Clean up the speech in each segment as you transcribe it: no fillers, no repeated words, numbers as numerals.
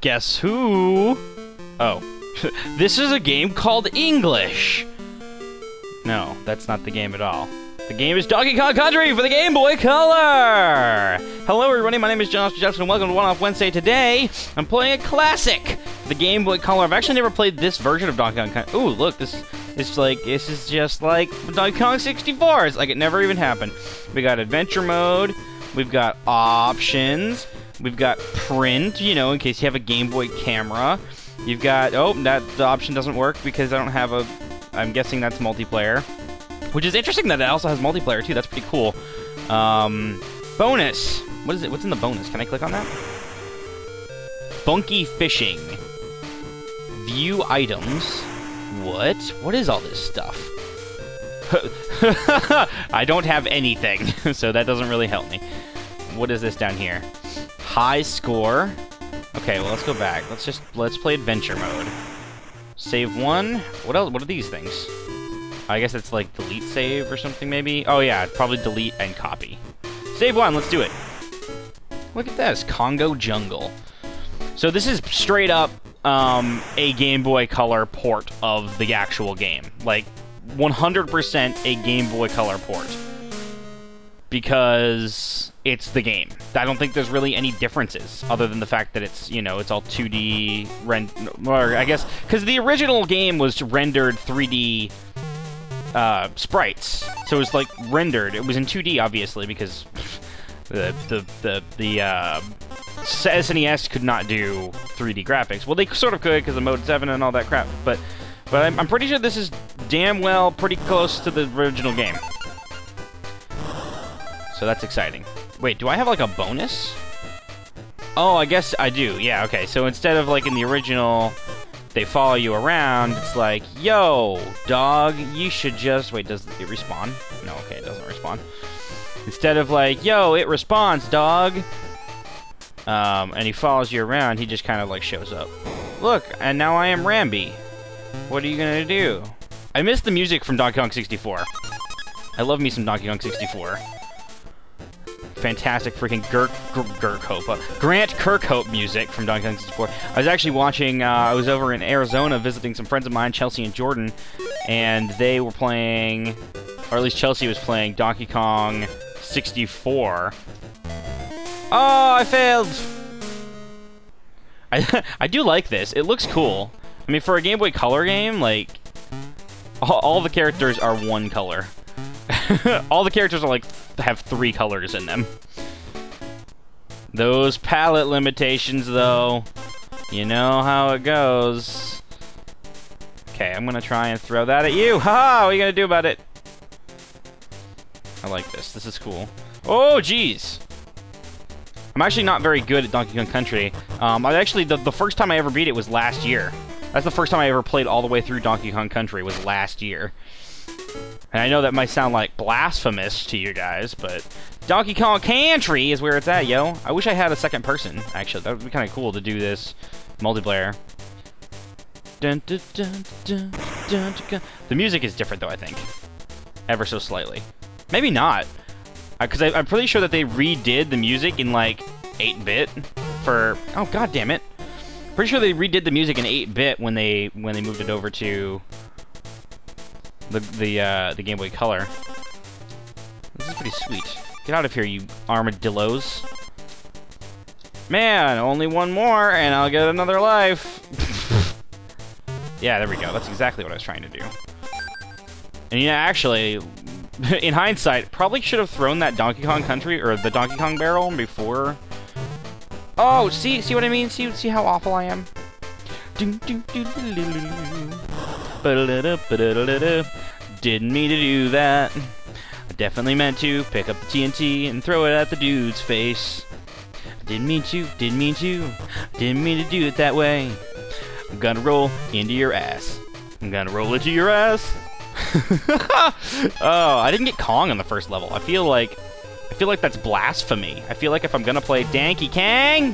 Guess who? Oh. This is a game called English. No, that's not the game at all. The game is Donkey Kong Country for the Game Boy Color! Hello everybody, my name is Josh Jefferson, and welcome to One Off Wednesday. Today, I'm playing a classic, the Game Boy Color. I've actually never played this version of Donkey Kong Country. Ooh, look, this is just like Donkey Kong 64. It's like it never even happened. We got Adventure Mode, we've got Options, we've got Print, you know, in case you have a Game Boy camera. You've got, oh, the option doesn't work because I don't have a, I'm guessing that's multiplayer. Which is interesting that it also has multiplayer too, that's pretty cool. Bonus! What is it? What's in the bonus? Can I click on that? Funky Fishing. View items. What? What is all this stuff? I don't have anything, so that doesn't really help me. What is this down here? High score. Okay, well, let's go back. Let's play Adventure Mode. Save one. What else? What are these things? I guess it's like delete save or something, maybe? Oh, yeah, probably delete and copy. Save one, let's do it. Look at this, Congo Jungle. So this is straight up a Game Boy Color port of the actual game. Like, 100% a Game Boy Color port. Because it's the game. I don't think there's really any differences other than the fact that it's, you know, it's all 2D or I guess because the original game was rendered 3D sprites. So it was like rendered. It was in 2D obviously because the SNES could not do 3D graphics. Well, they sort of could because of Mode 7 and all that crap, but I'm pretty sure this is damn well pretty close to the original game. So that's exciting. Wait, do I have like a bonus? Oh, I guess I do. Yeah, okay. So instead of like in the original, they follow you around, it's like, yo, dog, you should just... Wait, does it respawn? No, okay, it doesn't respawn. Instead of like, yo, it responds, dog. And he follows you around, he just kind of like shows up. Look, and now I am Rambi. What are you gonna do? I miss the music from Donkey Kong 64. I love me some Donkey Kong 64. Fantastic freaking Grant Kirkhope music from Donkey Kong 64. I was actually watching, I was over in Arizona visiting some friends of mine, Chelsea and Jordan, and they were playing, or at least Chelsea was playing Donkey Kong 64. Oh, I failed! I do like this. It looks cool. I mean, for a Game Boy Color game, like, all the characters are one color. All the characters are like have 3 colors in them. Those palette limitations, though, you know how it goes. Okay, I'm gonna try and throw that at you. Ha! What are you gonna do about it? I like this. This is cool. Oh, jeez. I'm actually not very good at Donkey Kong Country. I actually the first time I ever beat it was last year. That's the first time I ever played all the way through Donkey Kong Country was last year. And I know that might sound like blasphemous to you guys, but Donkey Kong Country is where it's at, yo. I wish I had a second person, actually. That would be kind of cool to do this multiplayer. Dun, dun, dun, dun, dun, dun. The music is different, though, I think. Ever so slightly. Maybe not. Because I'm pretty sure that they redid the music in, like, 8-bit for... Oh, god damn it. Pretty sure they redid the music in 8-bit when they moved it over to... the Game Boy Color. This is pretty sweet. Get out of here, you armadillos. Man, only one more, and I'll get another life. Yeah, there we go. That's exactly what I was trying to do. And yeah, actually, in hindsight, probably should have thrown that Donkey Kong Country, or the Donkey Kong barrel before. Oh, see what I mean? See how awful I am? Didn't mean to do that. I definitely meant to pick up the TNT and throw it at the dude's face. Didn't mean to do it that way. I'm gonna roll into your ass. I'm gonna roll into your ass. Oh, I didn't get Kong on the first level. I feel like that's blasphemy. I feel like if I'm gonna play Donkey Kong,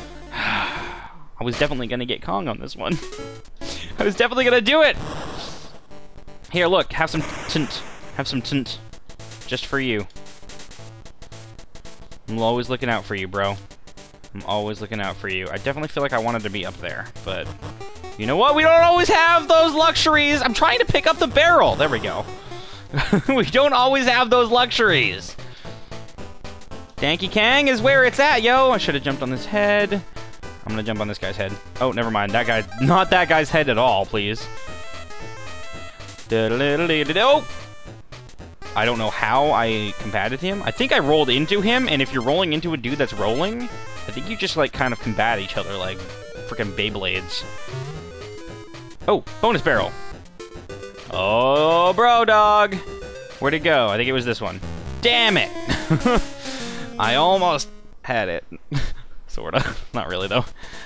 I was definitely gonna get Kong on this one. I was definitely gonna do it. Here, look, have some tint. Have some tint. Just for you. I'm always looking out for you, bro. I'm always looking out for you. I definitely feel like I wanted to be up there, but you know what? We don't always have those luxuries. I'm trying to pick up the barrel. There we go. We don't always have those luxuries. Danky Kang is where it's at, yo. I should have jumped on this head. I'm gonna jump on this guy's head. Oh, never mind. That guy, not that guy's head at all, please. Oh! I don't know how I combated him. I think I rolled into him, and if you're rolling into a dude that's rolling, I think you just, like, kind of combat each other like freaking Beyblades. Oh, bonus barrel. Oh, bro, dog. Where'd it go? I think it was this one. Damn it! I almost had it. Sorta. Not really, though.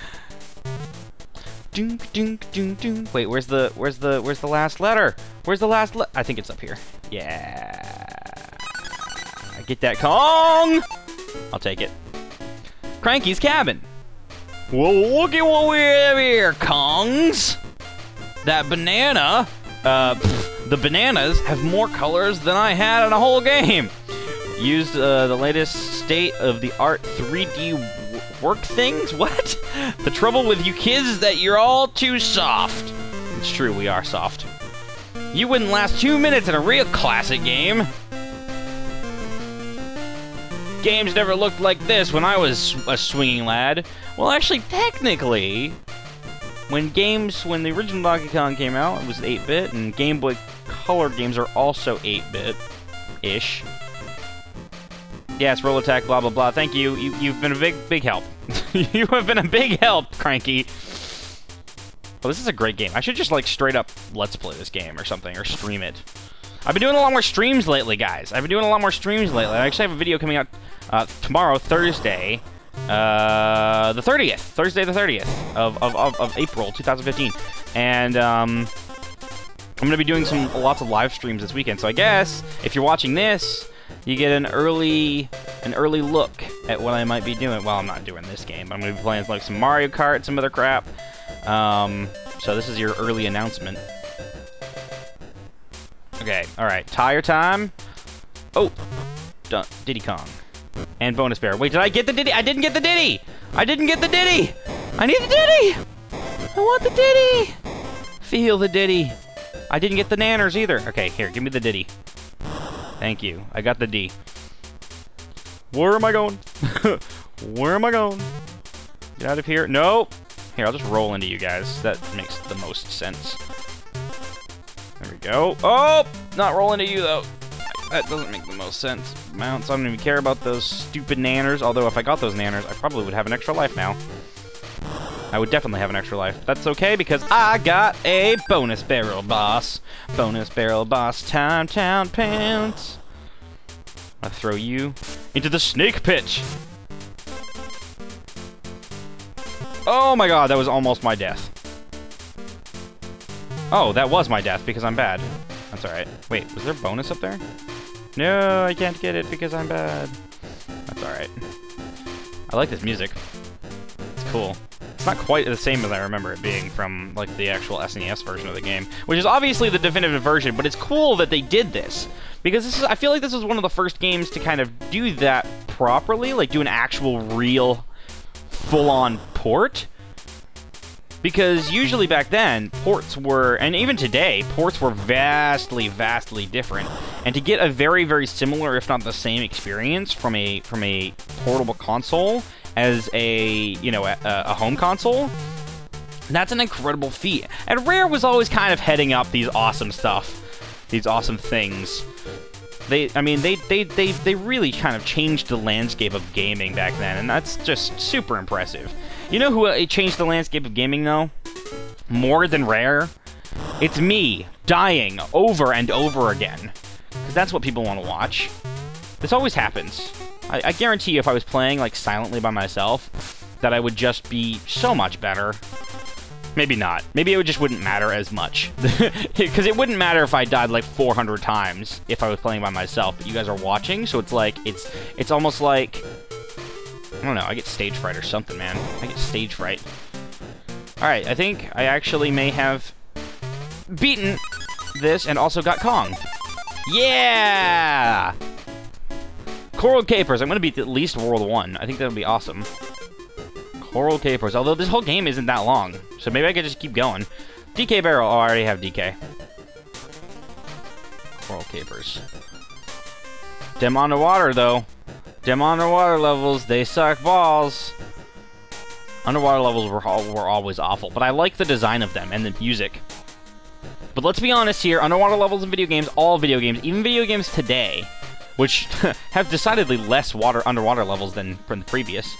Dunk, dunk, dunk, dunk. Wait, where's the last letter? Where's the last I think it's up here. Yeah. I get that Kong! I'll take it. Cranky's cabin. Well, look at what we have here, Kongs. That banana, the bananas have more colors than I had in a whole game. Used the latest state-of-the-art 3D work things? What? The trouble with you kids is that you're all too soft. It's true, we are soft. You wouldn't last 2 minutes in a real classic game. Games never looked like this when I was a swinging lad. Well, actually, technically, when the original Donkey Kong came out, it was 8-bit, and Game Boy Color games are also 8-bit-ish. Yes, roll attack, blah, blah, blah. Thank you. You've been a big help. You have been a big help, Cranky. Oh, this is a great game. I should just, like, straight up Let's Play this game or something, or stream it. I've been doing a lot more streams lately, guys. I actually have a video coming out tomorrow, Thursday, the 30th. Thursday the 30th of April 2015. And, I'm going to be doing lots of live streams this weekend. So I guess, if you're watching this, you get an early look at what I might be doing. Well, I'm not doing this game, but I'm going to be playing like some Mario Kart, some other crap. So this is your early announcement. Okay, alright, tire time. Oh, done. Diddy Kong. And bonus bear. Wait, did I get the Diddy? I didn't get the Diddy! I didn't get the Diddy! I need the Diddy! I want the Diddy! Feel the Diddy. I didn't get the nanners either. Okay, here, give me the Diddy. Thank you. I got the D. Where am I going? Where am I going? Get out of here. No! Here, I'll just roll into you guys. That makes the most sense. There we go. Oh! Not roll into you, though. That doesn't make the most sense. Mounts, I don't even care about those stupid nanners. Although, if I got those nanners, I probably would have an extra life now. I would definitely have an extra life. That's okay, because I got a bonus barrel boss. Bonus barrel boss time, town pants. I'll throw you into the snake pit. Oh my god, that was almost my death. Oh, that was my death because I'm bad. That's alright. Wait, was there a bonus up there? No, I can't get it because I'm bad. That's alright. I like this music. It's cool. It's not quite the same as I remember it being from, like, the actual SNES version of the game, which is obviously the definitive version, but it's cool that they did this. Because I feel like this was one of the first games to kind of do that properly, like do an actual real full-on port. Because usually back then, ports were, and even today, ports were vastly, vastly different. And to get a very, very similar, if not the same experience from a portable console as a home console, that's an incredible feat. And Rare was always kind of heading up these awesome stuff, these awesome things. They really kind of changed the landscape of gaming back then, and that's just super impressive. You know who changed the landscape of gaming, though? More than Rare? It's me, dying over and over again. Because that's what people want to watch. This always happens. I guarantee you if I was playing, like, silently by myself, that I would just be so much better. Maybe not. Maybe it just wouldn't matter as much. Because it wouldn't matter if I died like 400 times if I was playing by myself, but you guys are watching, so it's like, it's almost like, I don't know, I get stage fright or something, man. I get stage fright. Alright, I think I actually may have beaten this and also got Kong. Yeah! Coral Capers, I'm gonna beat at least World 1. I think that would be awesome. Coral capers. Although this whole game isn't that long, so maybe I could just keep going. DK barrel. Oh, I already have DK. Coral capers. Dim underwater, though. Dim underwater levels, they suck balls. Underwater levels were always awful, but I like the design of them and the music. But let's be honest here, underwater levels in video games, all video games, even video games today, which have decidedly less underwater levels than from the previous.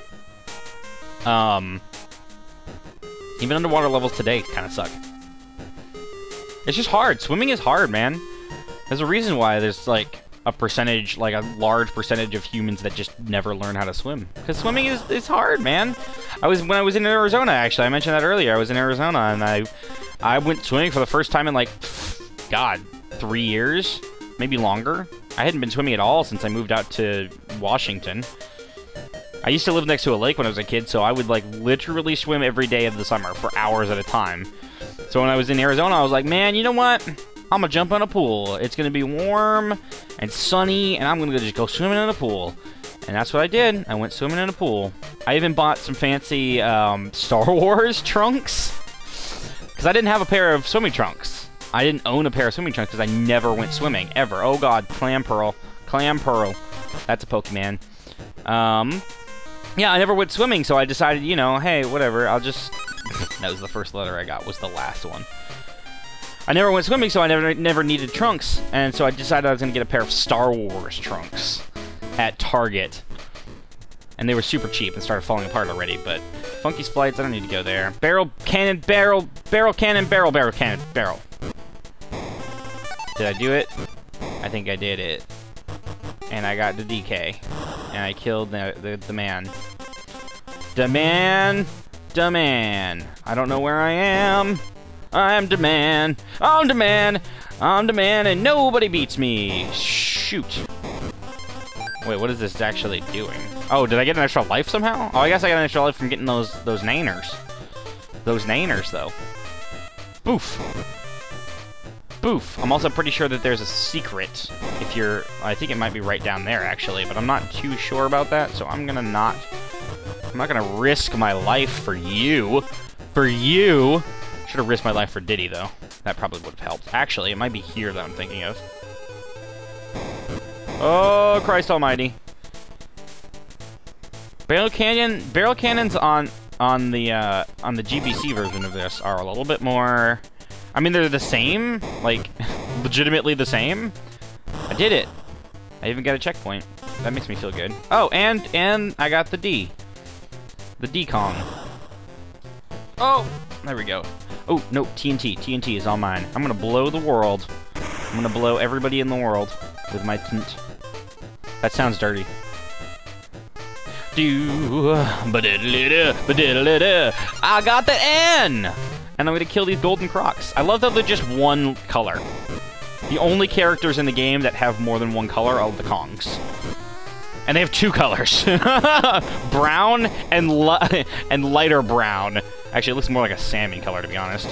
Even underwater levels today kind of suck. It's just hard. Swimming is hard, man. There's a reason why there's like a percentage, like a large percentage of humans that just never learn how to swim. Because swimming is hard, man. When I was in Arizona, actually, I mentioned that earlier. I was in Arizona and I went swimming for the first time in like, God, 3 years, maybe longer. I hadn't been swimming at all since I moved out to Washington. I used to live next to a lake when I was a kid, so I would like literally swim every day of the summer for hours at a time. So when I was in Arizona, I was like, man, you know what? I'm gonna jump in a pool. It's gonna be warm and sunny, and I'm gonna just go swimming in a pool. And that's what I did. I went swimming in a pool. I even bought some fancy Star Wars trunks, because I didn't have a pair of swimming trunks. I didn't own a pair of swimming trunks because I never went swimming, ever. Oh god, Clamperl. Clamperl. That's a Pokemon. Yeah, I never went swimming, so I decided, you know, hey, whatever, I'll just... That was the first letter I got, was the last one. I never went swimming, so I never needed trunks, and so I decided I was going to get a pair of Star Wars trunks at Target. And they were super cheap and started falling apart already, but Funky's Flights, I don't need to go there. Barrel cannon, barrel cannon, barrel cannon, barrel. Did I do it? I think I did it. And I got the DK. And I killed the man. The man. I don't know where I am. I'm the man. I'm the man. I'm the man, and nobody beats me. Shoot. Wait, what is this actually doing? Oh, did I get an extra life somehow? Oh, I guess I got an extra life from getting those naners. Those naners, though. Boof. Boof. I'm also pretty sure that there's a secret if you're... I think it might be right down there, actually, but I'm not too sure about that, so I'm not gonna risk my life for you. For you! Should have risked my life for Diddy, though. That probably would have helped. Actually, it might be here that I'm thinking of. Oh, Christ almighty. Barrel cannons on the GBC version of this are a little bit more... I mean, they're the same, like, legitimately the same. I did it. I even got a checkpoint. That makes me feel good. Oh, and I got the D. The D-Kong. Oh, there we go. Oh, no, TNT. TNT is all mine. I'm gonna blow the world. I'm gonna blow everybody in the world with my tint. That sounds dirty. I got the N! And I'm gonna kill these golden crocs. I love that they're just one color. The only characters in the game that have more than one color are the Kongs. And they have two colors. Brown and lighter brown. Actually, it looks more like a salmon color, to be honest.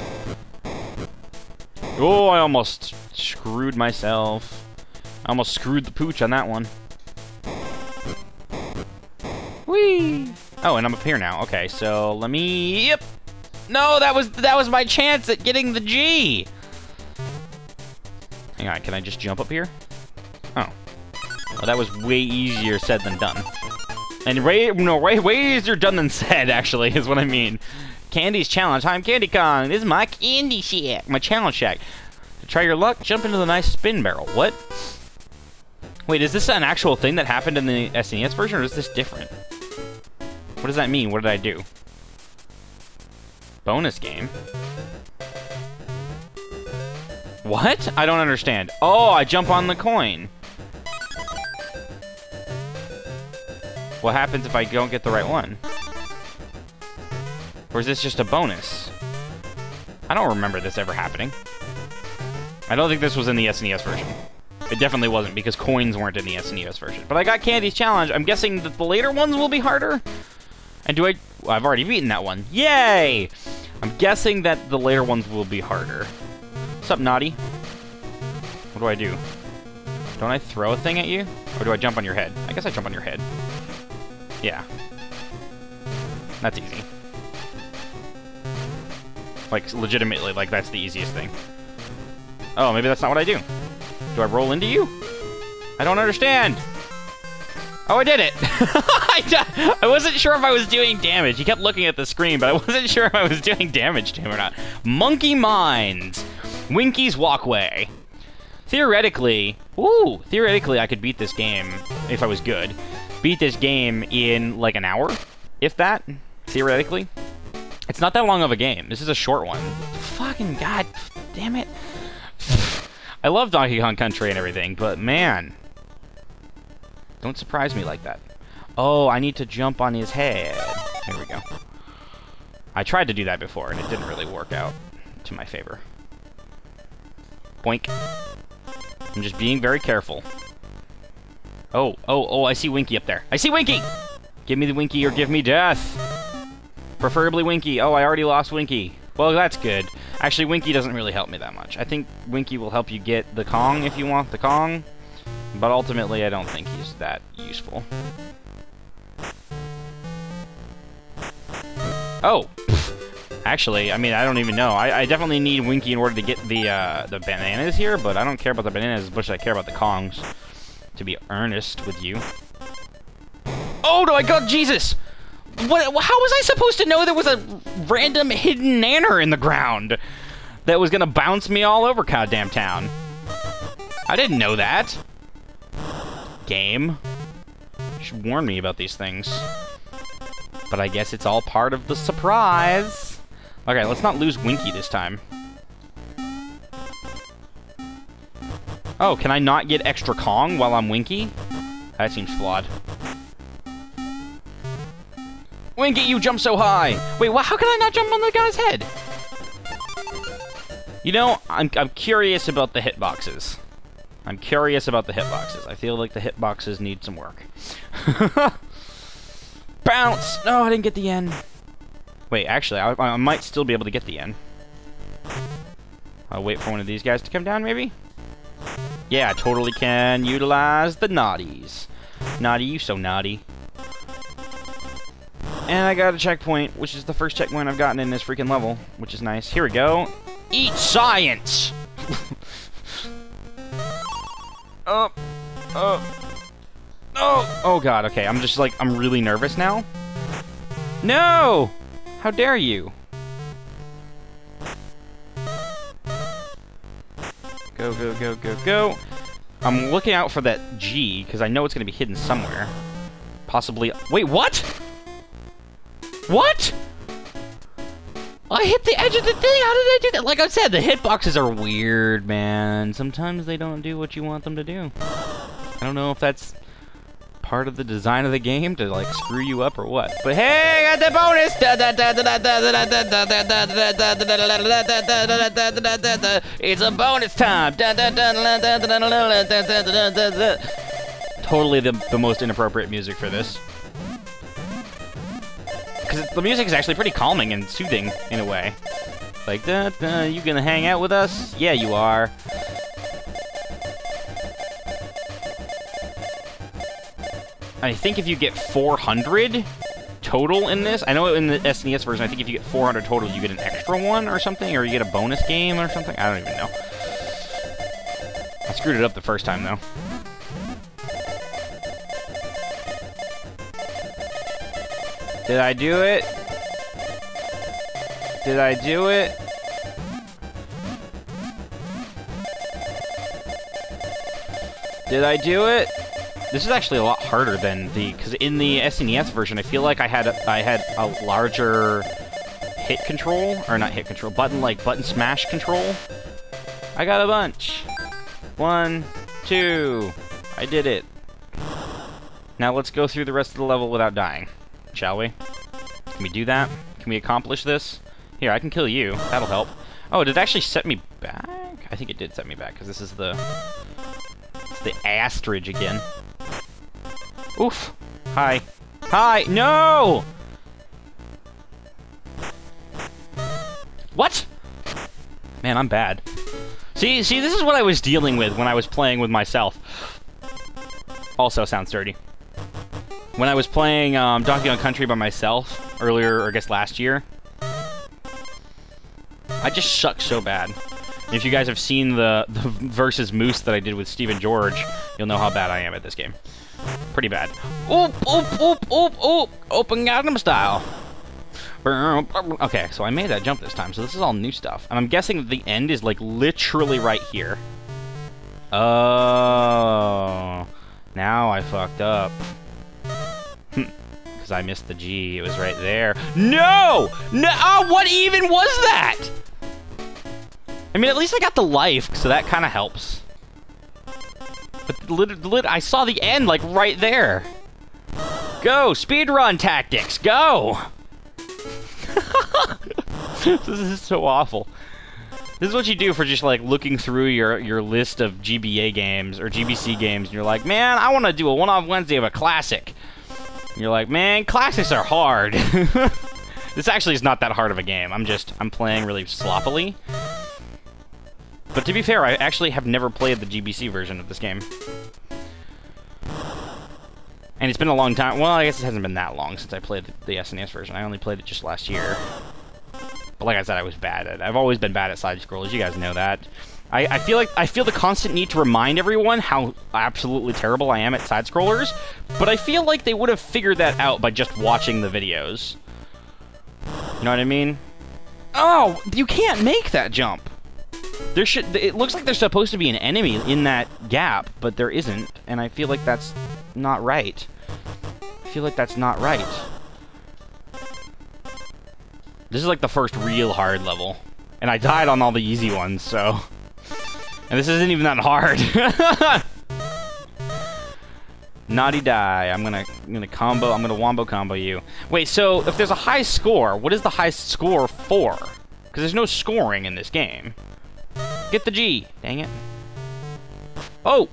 Oh, I almost screwed myself. I almost screwed the pooch on that one. Whee! Oh, and I'm up here now. Okay, so let me... Yep! No, that was my chance at getting the G! Hang on, can I just jump up here? Oh. Well, that was way easier said than done. And way easier done than said, actually, is what I mean. Candy's challenge. I'm Candy Kong. This is my candy shack. My challenge shack. To try your luck, jump into the nice spin barrel. What? Wait, is this an actual thing that happened in the SNES version, or is this different? What does that mean? What did I do? Bonus game? What? I don't understand. Oh, I jump on the coin. What happens if I don't get the right one? Or is this just a bonus? I don't remember this ever happening. I don't think this was in the SNES version. It definitely wasn't, because coins weren't in the SNES version. But I got Candy's challenge. I'm guessing that the later ones will be harder? And do I... Well, I've already beaten that one. Yay! I'm guessing that the later ones will be harder. What's up, Naughty? What do I do? Don't I throw a thing at you? Or do I jump on your head? I guess I jump on your head. Yeah. That's easy. Like, legitimately, like, that's the easiest thing. Oh, maybe that's not what I do. Do I roll into you? I don't understand. Oh, I did it. I wasn't sure if I was doing damage. He kept looking at the screen, but I wasn't sure if I was doing damage to him or not. Monkey Mines. Winky's Walkway. Theoretically, I could beat this game if I was good. Beat this game in like an hour, if that, theoretically. It's not that long of a game. This is a short one. Fucking god damn it. I love Donkey Kong Country and everything, but man, don't surprise me like that. Oh, I need to jump on his head. Here we go. I tried to do that before, and it didn't really work out to my favor. Boink. I'm just being very careful. Oh, I see Winky up there. I see Winky! Give me the Winky or give me death. Preferably Winky. Oh, I already lost Winky. Well, that's good. Actually, Winky doesn't really help me that much. I think Winky will help you get the Kong if you want the Kong, but ultimately I don't think he's that useful. Oh! Actually, I mean, I don't even know. I definitely need Winky in order to get the bananas here, but I don't care about the bananas as much as I care about the Kongs, to be earnest with you. Oh, no, I got Jesus! What? How was I supposed to know there was a random hidden nanner in the ground that was gonna bounce me all over goddamn town? I didn't know that. Game. You should warn me about these things. But I guess it's all part of the surprise. Okay, let's not lose Winky this time. Oh, can I not get extra Kong while I'm Winky? That seems flawed. Winky, you jump so high! Wait, how can I not jump on the guy's head? You know, I'm curious about the hitboxes. I'm curious about the hitboxes. I feel like the hitboxes need some work. Bounce! No, I didn't get the N. Wait, actually, I might still be able to get the N. I'll wait for one of these guys to come down, maybe? Yeah, I totally can utilize the naughties. Naughty, you so naughty. And I got a checkpoint, which is the first checkpoint I've gotten in this freaking level, which is nice. Here we go. Eat science! Oh, god, okay, I'm just like, I'm really nervous now. No! How dare you? Go, go, go, go, go. I'm looking out for that G, because I know it's going to be hidden somewhere. Possibly... Wait, what? What? I hit the edge of the thing! How did I do that? Like I said, the hitboxes are weird, man. Sometimes they don't do what you want them to do. I don't know if that's part of the design of the game to, like, screw you up or what. But hey, I got the bonus! It's a bonus time! Totally the most inappropriate music for this. Because the music is actually pretty calming and soothing, in a way. Like, you gonna hang out with us? Yeah, you are. I think if you get 400 total in this, I know in the SNES version, I think if you get 400 total, you get an extra one or something, or you get a bonus game or something. I don't even know. I screwed it up the first time, though. Did I do it? Did I do it? Did I do it? This is actually a lot harder than because in the SNES version, I feel like I had a larger hit control, or not hit control, button smash control. I got a bunch. 1, 2, I did it. Now let's go through the rest of the level without dying, shall we? Can we do that? Can we accomplish this? Here, I can kill you. That'll help. Oh, did it actually set me back? I think it did set me back, because this is the astrage again. Oof. Hi. Hi! No! What? Man, I'm bad. See, this is what I was dealing with when I was playing with myself. Also sounds dirty. When I was playing Donkey Kong Country by myself, earlier, or I guess last year. I just suck so bad. And if you guys have seen the versus Moose that I did with Steven George, you'll know how bad I am at this game. Pretty bad. Oop, oop, oop, oop, oop! Open Gangnam Style! Okay, so I made that jump this time, so this is all new stuff. And I'm guessing that the end is, like, literally right here. Oh... Now I fucked up. Because I missed the G. It was right there. No! No! Oh, what even was that? I mean, at least I got the life, so that kind of helps. But I saw the end, like, right there. Go! Speedrun tactics! Go! This is so awful. This is what you do for just, like, looking through your list of GBA games, or GBC games, and you're like, man, I want to do a one-off Wednesday of a classic. And you're like, man, classics are hard. This actually is not that hard of a game. I'm playing really sloppily. But to be fair, I actually have never played the GBC version of this game. And it's been a long time. Well, I guess it hasn't been that long since I played the SNES version. I only played it just last year. But like I said, I was bad at it. I've always been bad at side-scrollers. You guys know that. I feel the constant need to remind everyone how absolutely terrible I am at side-scrollers, but I feel like they would have figured that out by just watching the videos. You know what I mean? Oh, you can't make that jump! It looks like there's supposed to be an enemy in that gap, but there isn't, and I feel like that's not right. I feel like that's not right. This is like the first real hard level. And I died on all the easy ones, so... And this isn't even that hard. Naughty die. I'm gonna wombo combo you. Wait, so if there's a high score, what is the high score for? Because there's no scoring in this game. Get the G. Dang it. Oh!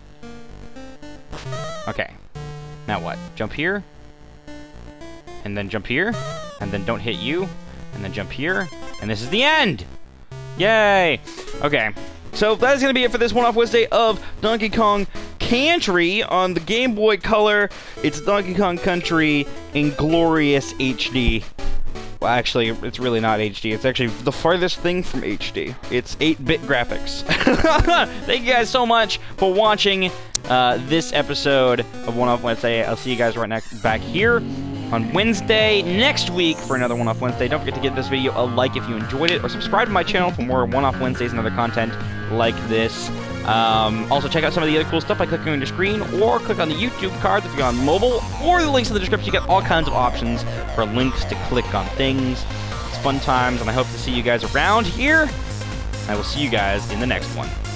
Okay. Now what? Jump here? And then jump here? And then don't hit you? And then jump here, and this is the end! Yay! Okay, so that's gonna be it for this one-off Wednesday of Donkey Kong Country on the Game Boy Color. It's Donkey Kong Country in glorious HD. Well, actually, it's really not HD. It's actually the farthest thing from HD. It's 8-bit graphics. Thank you guys so much for watching this episode of One-Off Wednesday. I'll see you guys back here on Wednesday next week for another One-Off Wednesday. Don't forget to give this video a like if you enjoyed it, or subscribe to my channel for more One-Off Wednesdays and other content like this. Also, check out some of the other cool stuff by clicking on your screen, or click on the YouTube cards if you're on mobile, or the links in the description. You get all kinds of options for links to click on things. It's fun times, and I hope to see you guys around here. I will see you guys in the next one.